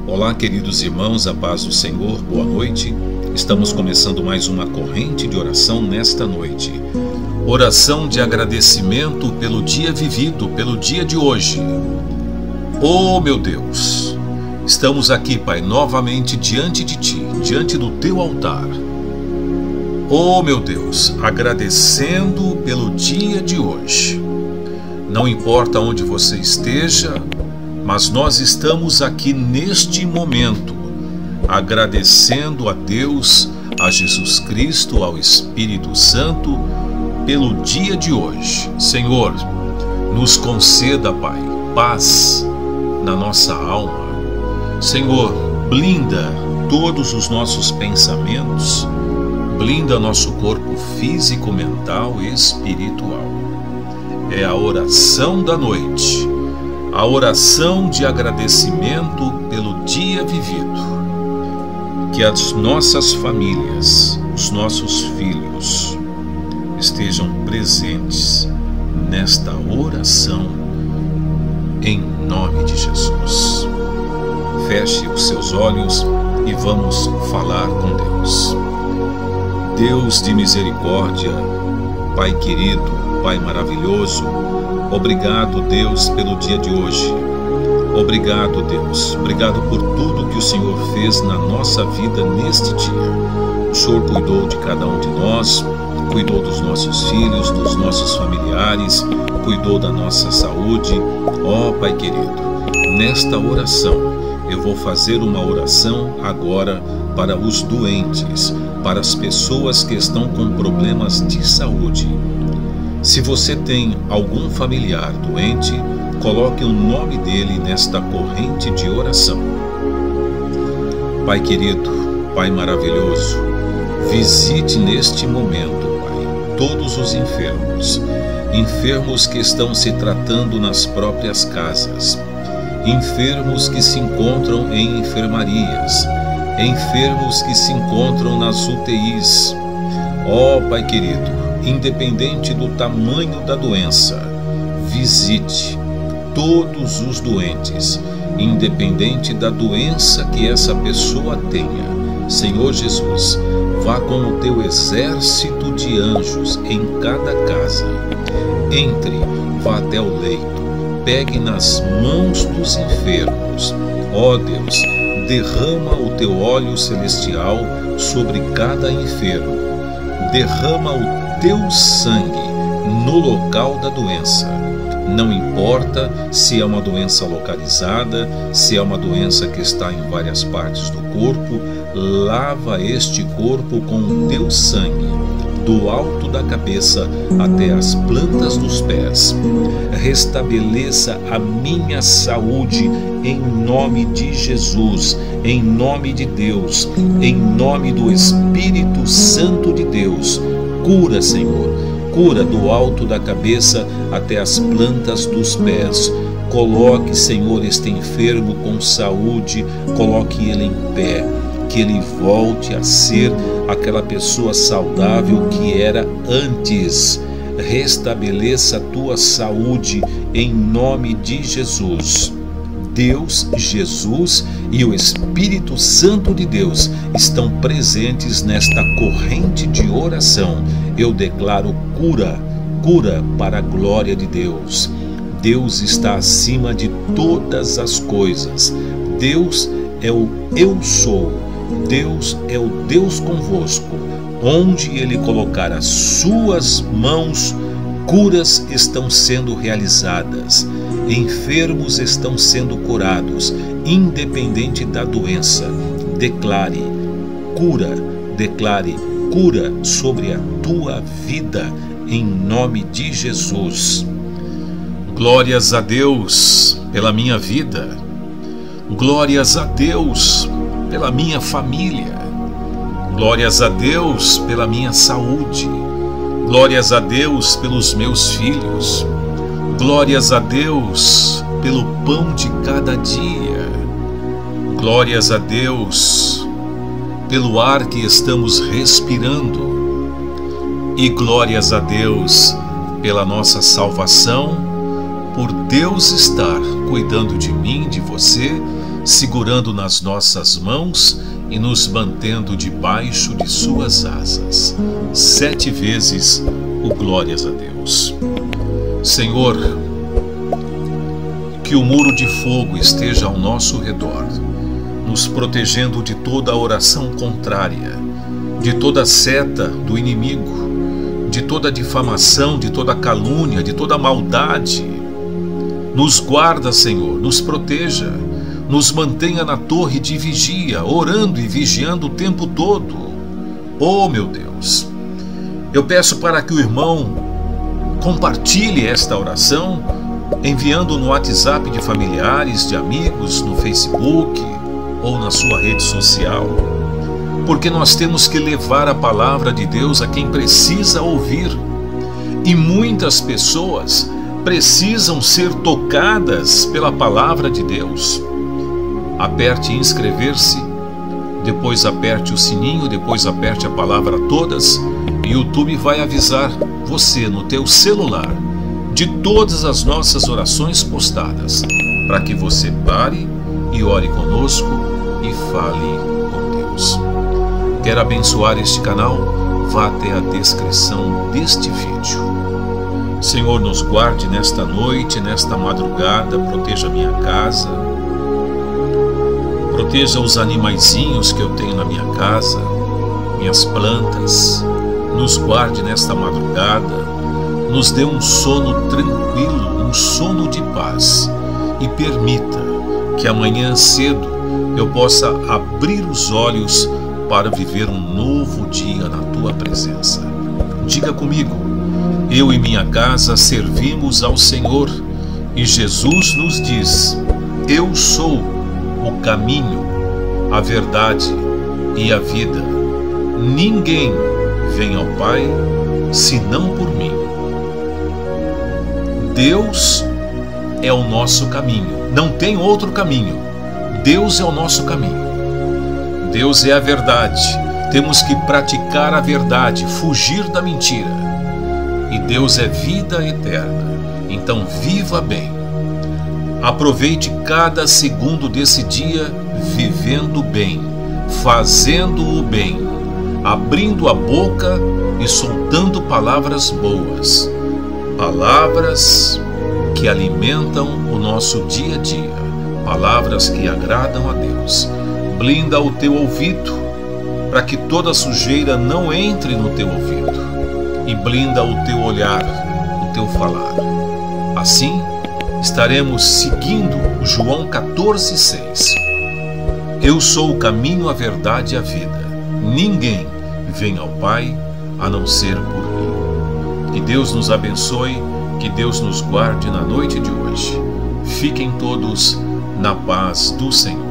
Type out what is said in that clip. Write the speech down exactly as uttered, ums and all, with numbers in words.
Olá, queridos irmãos, a paz do Senhor, boa noite. Estamos começando mais uma corrente de oração nesta noite. Oração de agradecimento pelo dia vivido, pelo dia de hoje. Oh, meu Deus, estamos aqui, Pai, novamente diante de Ti, diante do Teu altar. Oh, meu Deus, agradecendo pelo dia de hoje. Não importa onde você esteja, mas nós estamos aqui neste momento, agradecendo a Deus, a Jesus Cristo, ao Espírito Santo, pelo dia de hoje. Senhor, nos conceda, Pai, paz na nossa alma. Senhor, blinda todos os nossos pensamentos, blinda nosso corpo físico, mental e espiritual. É a oração da noite, a oração de agradecimento pelo dia vivido. Que as nossas famílias, os nossos filhos, estejam presentes nesta oração, em nome de Jesus. Feche os seus olhos e vamos falar com Deus. Deus de misericórdia, Pai querido, Pai maravilhoso, obrigado, Deus, pelo dia de hoje. Obrigado, Deus. Obrigado por tudo que o Senhor fez na nossa vida neste dia. O Senhor cuidou de cada um de nós, cuidou dos nossos filhos, dos nossos familiares, cuidou da nossa saúde. Ó, Pai querido, nesta oração, eu vou fazer uma oração agora para os doentes, para as pessoas que estão com problemas de saúde. Se você tem algum familiar doente, coloque o nome dele nesta corrente de oração. Pai querido, Pai maravilhoso, visite neste momento, Pai, todos os enfermos, enfermos que estão se tratando nas próprias casas, enfermos que se encontram em enfermarias, enfermos que se encontram nas U T Is. Ó, Pai querido, independente do tamanho da doença, visite todos os doentes, independente da doença que essa pessoa tenha. Senhor Jesus, vá com o teu exército de anjos em cada casa. Entre, vá até o leito, pegue nas mãos dos enfermos. Ó Deus, derrama o teu óleo celestial sobre cada enfermo. Derrama o teu sangue no local da doença. Não importa se é uma doença localizada, se é uma doença que está em várias partes do corpo, lava este corpo com o teu sangue, do alto da cabeça até as plantas dos pés. Restabeleça a minha saúde em nome de Jesus, em nome de Deus, em nome do Espírito Santo de Deus. Cura, Senhor, cura do alto da cabeça até as plantas dos pés. Coloque, Senhor, este enfermo com saúde, coloque ele em pé, que ele volte a ser aquela pessoa saudável que era antes. Restabeleça a tua saúde em nome de Jesus. Deus, Jesus e o Espírito Santo de Deus estão presentes nesta corrente de oração. Eu declaro cura, cura para a glória de Deus. Deus está acima de todas as coisas. Deus é o eu sou. Deus é o Deus convosco. Onde Ele colocar as suas mãos, curas estão sendo realizadas. Enfermos estão sendo curados, independente da doença. Declare cura, declare cura sobre a tua vida, em nome de Jesus. Glórias a Deus pela minha vida. Glórias a Deus pela minha família. Glórias a Deus pela minha saúde. Glórias a Deus pelos meus filhos. Glórias a Deus pelo pão de cada dia. Glórias a Deus pelo ar que estamos respirando. E glórias a Deus pela nossa salvação, por Deus estar cuidando de mim, de você, segurando nas nossas mãos e nos mantendo debaixo de suas asas. Sete vezes o glórias a Deus. Senhor, que o muro de fogo esteja ao nosso redor, nos protegendo de toda a oração contrária, de toda seta do inimigo, de toda difamação, de toda calúnia, de toda maldade. Nos guarda, Senhor, nos proteja, nos mantenha na torre de vigia, orando e vigiando o tempo todo. Oh, meu Deus, eu peço para que o irmão compartilhe esta oração, enviando no WhatsApp de familiares, de amigos, no Facebook ou na sua rede social, porque nós temos que levar a palavra de Deus a quem precisa ouvir, e muitas pessoas precisam ser tocadas pela palavra de Deus. Aperte inscrever-se, depois aperte o sininho, depois aperte a palavra todas, e o YouTube vai avisar você no teu celular de todas as nossas orações postadas, para que você pare e ore conosco e fale com Deus. Quer abençoar este canal? Vá até a descrição deste vídeo. Senhor, nos guarde nesta noite, nesta madrugada, proteja minha casa, proteja os animaizinhos que eu tenho na minha casa, minhas plantas, nos guarde nesta madrugada, nos dê um sono tranquilo, um sono de paz, e permita que amanhã cedo eu possa abrir os olhos para viver um novo dia na Tua presença. Diga comigo: eu e minha casa servimos ao Senhor, e Jesus nos diz: eu sou o caminho, a verdade e a vida. Ninguém vem ao Pai senão por mim. Deus é o nosso caminho, não tem outro caminho. Deus é o nosso caminho. Deus é a verdade. Temos que praticar a verdade, fugir da mentira. E Deus é vida eterna. Então viva bem. Aproveite cada segundo desse dia vivendo bem, fazendo o bem, abrindo a boca e soltando palavras boas, palavras que alimentam o nosso dia a dia, palavras que agradam a Deus. Blinda o teu ouvido para que toda sujeira não entre no teu ouvido, e blinda o teu olhar, o teu falar. Assim estaremos seguindo João quatorze, seis. Eu sou o caminho, a verdade e a vida. Ninguém vem ao Pai a não ser por mim. Que Deus nos abençoe, que Deus nos guarde na noite de hoje. Fiquem todos na paz do Senhor.